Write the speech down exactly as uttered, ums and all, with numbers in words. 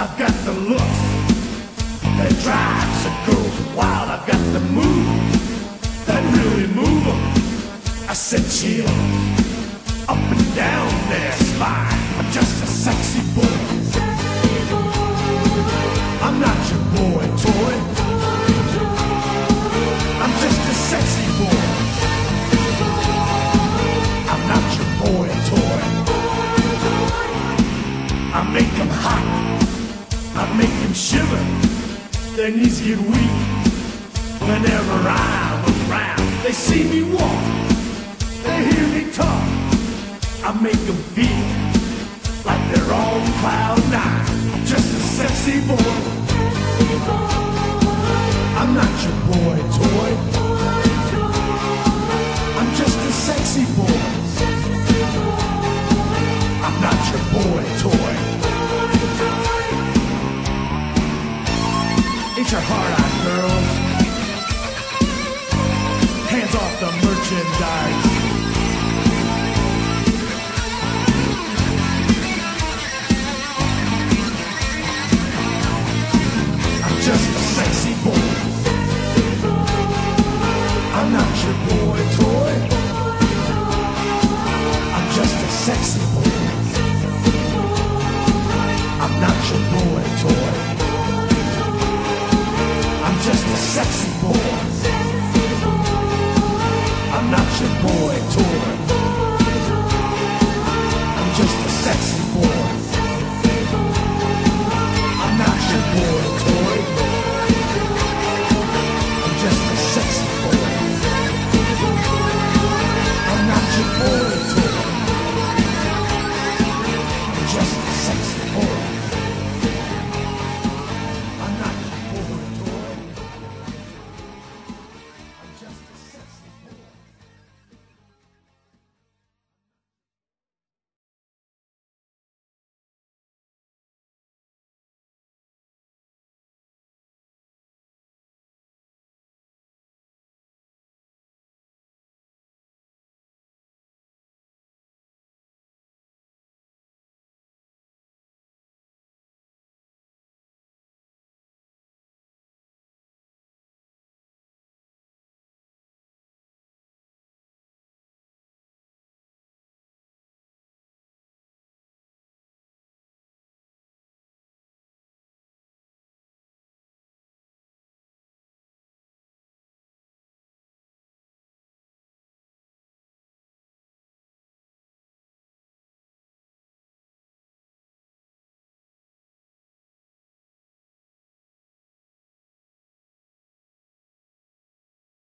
I've got the look that drives a girl wild. I've got the moves that really move 'em. I said chill up and down their spine. I'm just a sexy boy. I'm not your boy toy. I'm just a sexy boy. I'm not your boy toy. I make them hot, I make them shiver. Their knees get weak whenever I'm around. They see me walk, they hear me talk. I make them feel like they're on cloud nine. I'm just a sexy boy. I'm not your boy toy. I'm just a sexy boy. I'm not your boy toy. Ain't your heart out, girls? Hands off the merchandise. I'm just a sexy boy. I'm not your boy toy. I'm just a sexy boy. I'm not your boy toy.